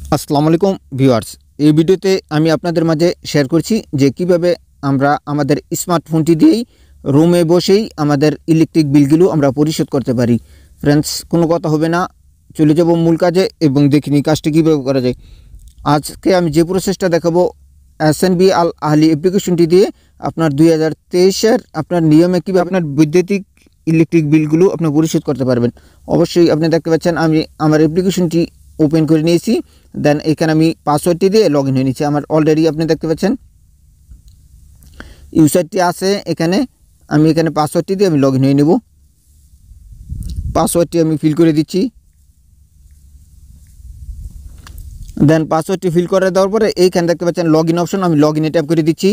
আসসালামু আলাইকুম ভিউয়ার্স, এই ভিডিওতে আমি আপনাদের মাঝে শেয়ার করছি যে কিভাবে আমরা আমাদের স্মার্টফোনটি দিয়েই রুমে বসেই আমাদের ইলেকট্রিক বিলগুলো আমরা পরিশোধ করতে পারি। ফ্রেন্ডস, কোনো কথা হবে না, চলে যাব মূল কাজে এবং দেখিনি কাজটি কীভাবে করা যায়। আজকে আমি যে প্রসেসটা দেখাবো Ncb alahly অ্যাপ্লিকেশনটি দিয়ে আপনার 2023-এর আপনার নিয়মে কীভাবে আপনার বৈদ্যুতিক ইলেকট্রিক বিলগুলো আপনি পরিশোধ করতে পারবেন। অবশ্যই আপনি দেখতে পাচ্ছেন আমি আমার অ্যাপ্লিকেশনটি ওপেন করে নিয়েছি। দেন এখানে আমি পাসওয়ার্ডটি দিয়ে লগ ইন হয়ে নিয়েছি। আমার অলরেডি আপনি দেখতে পাচ্ছেন ইউজারটি আছে এখানে। আমি এখানে পাসওয়ার্ডটি দিয়ে আমি লগ ইন হয়ে নেব। পাসওয়ার্ডটি আমি ফিল করে দিচ্ছি। দেন পাসওয়ার্ডটি ফিল করে দেওয়ার পরে এইখানে দেখতে পাচ্ছেন লগ ইন অপশন, আমি লগ ইনে ট্যাপ করে দিচ্ছি।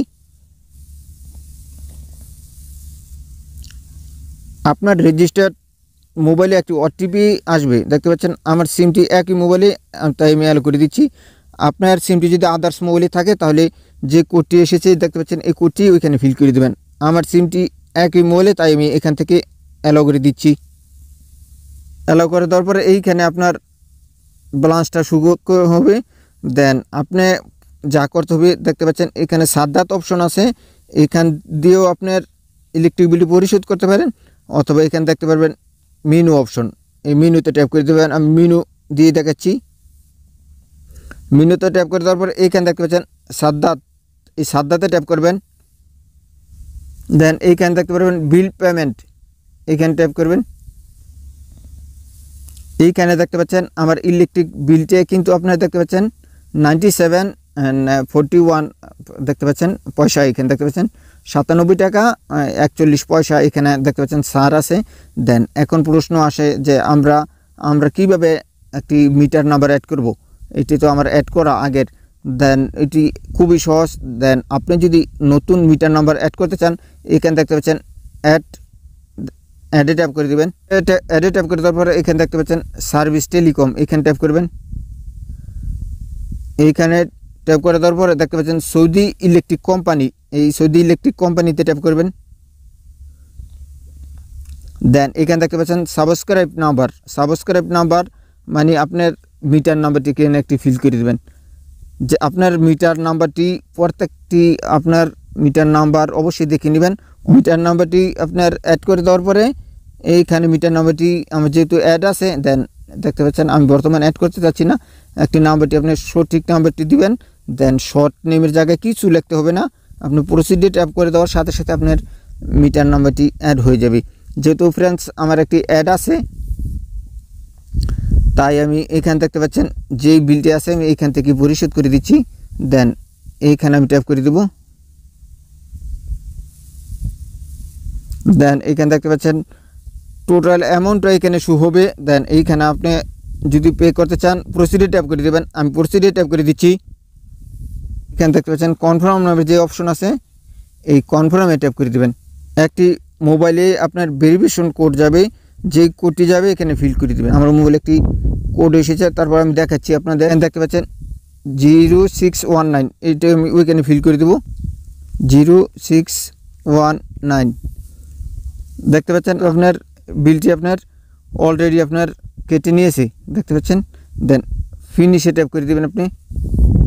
আপনার রেজিস্টার্ড মোবাইলে একটি ওটিপি আসবে, দেখতে পাচ্ছেন আমার সিমটি একই মোবাইলে, তাই আমি অ্যালো করে দিচ্ছি। আপনার সিমটি যদি আদার্স মোবাইলে থাকে তাহলে যে কোডটি এসেছে দেখতে পাচ্ছেন এই কোডটি ওইখানে ফিল করে দেবেন। আমার সিমটি একই মোবাইলে, তাই আমি এখান থেকে অ্যালো করে দিচ্ছি। অ্যালো করে দেওয়ার পরে এইখানে আপনার ব্যালেন্সটা শুরু হবে। দেন আপনি যা করতে হবে দেখতে পাচ্ছেন এখানে সাদ্দাত অপশন আছে, এখান দিয়েও আপনার ইলেকট্রিক বিল পরিশোধ করতে পারেন, অথবা এখানে দেখতে পারবেন মেনু অপশন, এই মেনুতে ট্যাপ করে দেবেন। আমি মেনু দিয়ে দেখাচ্ছি। মেনুতে ট্যাপ করে দেওয়ার পরে এইখানে দেখতে পাচ্ছেন সাদ্দাত, এই সাদ্দাতে ট্যাপ করবেন। দেন এইখানে দেখতে পারবেন বিল পেমেন্ট, এইখানে ট্যাপ করবেন। এইখানে দেখতে পাচ্ছেন আমার ইলেকট্রিক বিলটি কিন্তু আপনারা দেখতে পাচ্ছেন 97.41 দেখতে পাচ্ছেন পয়সা, এখানে দেখতে পাচ্ছেন 97 টাকা 41 পয়সা এখানে দেখতে পাচ্ছেন সার আছে। দেন এখন প্রশ্ন আসে যে আমরা কিভাবে একটি মিটার নাম্বার অ্যাড করব। এটি তো আমার অ্যাড করা আগের। দেন এটি খুবই সহজ। দেন আপনি যদি নতুন মিটার নাম্বার অ্যাড করতে চান এখানে দেখতে পাচ্ছেন অ্যাডে ট্যাপ করে দেবেন। অ্যাডে ট্যাপ করে দেওয়ার পরে এখানে দেখতে পাচ্ছেন সার্ভিস টেলিকম, এখানে ট্যাপ করবেন। এইখানে ট্যাপ করে দেওয়ার পরে দেখতে পাচ্ছেন সৌদি ইলেকট্রিক কোম্পানি, এই সৌদি ইলেকট্রিক কোম্পানিতে ট্যাপ করবেন। দেন এখানে দেখতে পাচ্ছেন সাবস্ক্রাইব নাম্বার মানে আপনার মিটার নাম্বারটি এখানে একটি ফিল করে দেবেন। যে আপনার মিটার নাম্বারটি প্রত্যেকটি আপনার মিটার নাম্বার অবশ্যই দেখে নেবেন। মিটার নাম্বারটি আপনার অ্যাড করে দেওয়ার পরে এইখানে মিটার নাম্বারটি আমার যেহেতু অ্যাড আছে, দেন দেখতে পাচ্ছেন আমি বর্তমানে অ্যাড করতে চাচ্ছি না, একটি নাম্বারটি আপনি সঠিক নাম্বারটি দিবেন। দেন শর্ট নেমের জায়গায় কিছু লিখতে হবে না, আপনি প্রসিডে ট্যাপ করে দেওয়ার সাথে সাথে আপনার মিটার নাম্বারটি অ্যাড হয়ে যাবে। যেহেতু ফ্রেন্ডস আমার একটি অ্যাড আছে, তাই আমি এখানে দেখতে পাচ্ছেন যেই বিলটি আছে আমি এইখান থেকে পরিশোধ করে দিচ্ছি। দেন এইখানে আমি ট্যাপ করে দেব। দেন এইখানে দেখতে পাচ্ছেন টোটাল অ্যামাউন্টটা এখানে শো হবে। দেন এইখানে আপনি যদি পে করতে চান প্রসিডে ট্যাপ করে দেবেন, আমি প্রসিডে ট্যাপ করে দিচ্ছি। এখানে দেখতে পাচ্ছেন কনফার্ম নামের যে অপশন আছে এই কনফার্মে ট্যাপ করে দেবেন। একটি মোবাইলে আপনার ভেরিফিকেশন কোড যাবে, যেই কোডটি যাবে এখানে ফিল করে দেবেন। আমার মোবাইলে একটি কোড এসেছে, তারপর আমি দেখাচ্ছি আপনাদের। দেখতে পাচ্ছেন 0619, এইটা আমি ওইখানে ফিল করে দেবো 0619। দেখতে পাচ্ছেন আপনার বিলটি আপনার অলরেডি আপনার কেটে নিয়েছে, দেখতে পাচ্ছেন। দেন ফিনিশে ট্যাপ করে দেবেন আপনি।